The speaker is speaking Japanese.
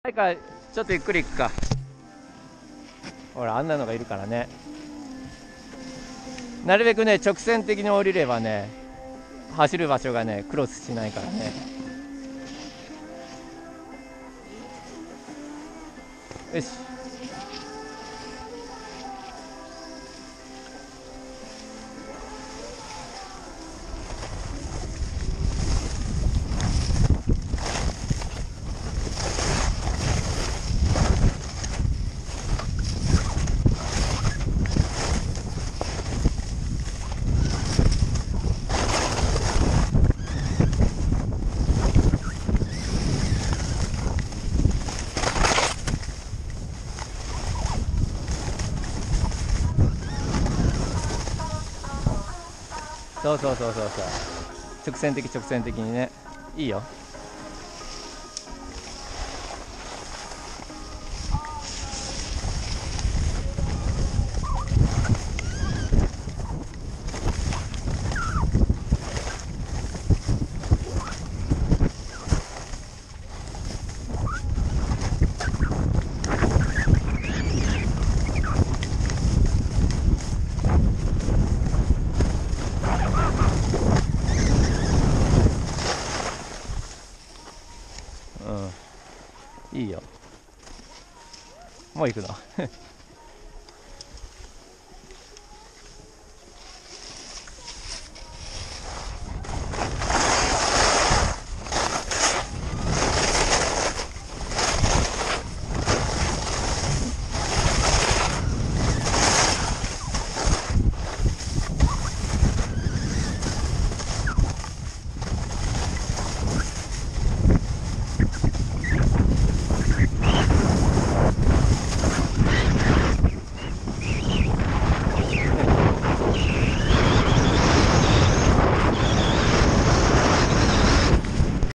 はいか、ちょっとゆっくり行くか。ほら、あんなのがいるからね。なるべくね、直線的に降りればね、走る場所がね、クロスしないからね。よし。そうそうそうそうそう。直線的直線的にね。いいよ。うん。いいよ。もう行くの